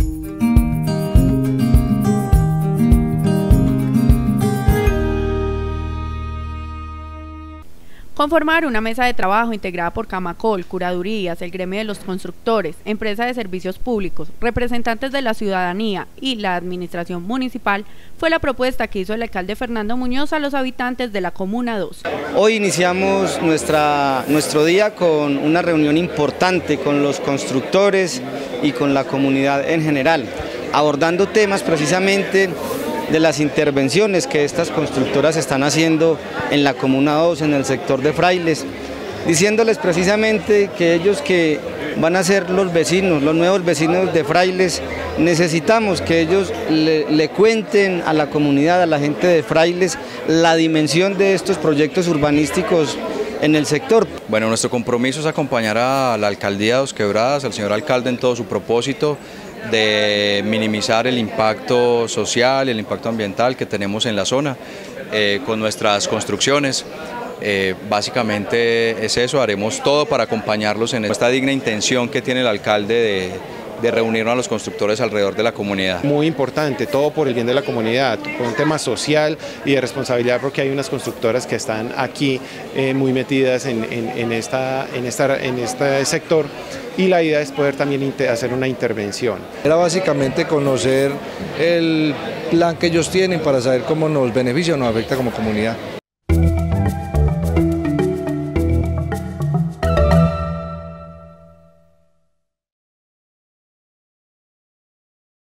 Conformar una mesa de trabajo integrada por Camacol, Curadurías, el gremio de los constructores, empresa de servicios públicos, representantes de la ciudadanía y la administración municipal fue la propuesta que hizo el alcalde Fernando Muñoz a los habitantes de la Comuna 2. Hoy iniciamos nuestro día con una reunión importante con los constructores y con la comunidad en general, abordando temas precisamente de las intervenciones que estas constructoras están haciendo en la Comuna 2, en el sector de Frailes, diciéndoles precisamente que ellos que van a ser los vecinos, los nuevos vecinos de Frailes, necesitamos que ellos le cuenten a la comunidad, a la gente de Frailes, la dimensión de estos proyectos urbanísticos en el sector. Bueno, nuestro compromiso es acompañar a la alcaldía de Dos Quebradas, al señor alcalde en todo su propósito de minimizar el impacto social, el impacto ambiental que tenemos en la zona con nuestras construcciones. Básicamente es eso, haremos todo para acompañarlos en esta digna intención que tiene el alcalde de reunirnos a los constructores alrededor de la comunidad. Muy importante, todo por el bien de la comunidad, por un tema social y de responsabilidad, porque hay unas constructoras que están aquí muy metidas en este sector, y la idea es poder también hacer una intervención. Era básicamente conocer el plan que ellos tienen para saber cómo nos beneficia o nos afecta como comunidad.